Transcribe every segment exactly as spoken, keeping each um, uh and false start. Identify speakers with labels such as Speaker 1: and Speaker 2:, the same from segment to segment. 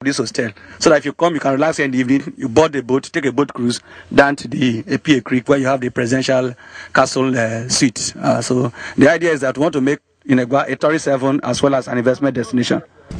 Speaker 1: this hostel, so that if you come, you can relax in the evening. You board a boat, take a boat cruise down to the Epie Creek, where you have the presidential castle uh, suite. Uh, so the idea is that we want to make Inegwa a tourist haven as well as an investment destination.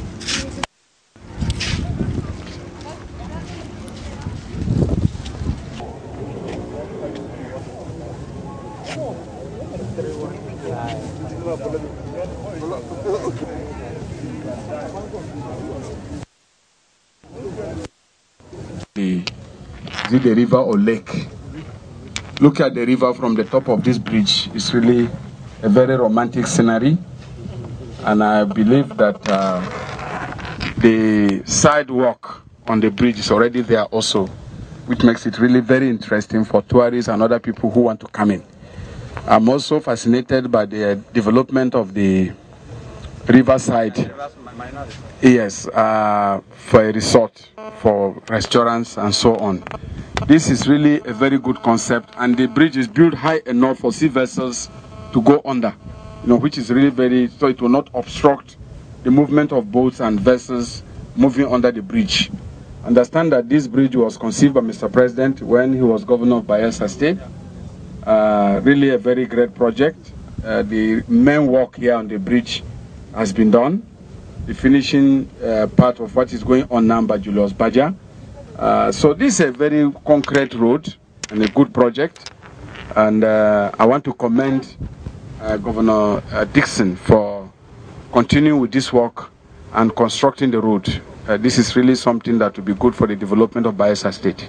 Speaker 2: The, is it the river or lake? Look at the river from the top of this bridge. It's really a very romantic scenery, and I believe that uh, the sidewalk on the bridge is already there also, which makes it really very interesting for tourists and other people who want to come in. I'm also fascinated by the development of the riverside. Yes, uh, for a resort, for restaurants and so on. This is really a very good concept, and the bridge is built high enough for sea vessels to go under, you know, which is really very, so it will not obstruct the movement of boats and vessels moving under the bridge. Understand that this bridge was conceived by Mister President when he was governor of Bayelsa State. Uh, really a very great project. Uh, the main work here on the bridge has been done. The finishing uh, part of what is going on now by Julius Baja. Uh, so this is a very concrete road and a good project. And uh, I want to commend uh, Governor uh, Dixon for continuing with this work and constructing the road. Uh, this is really something that will be good for the development of Bayelsa State.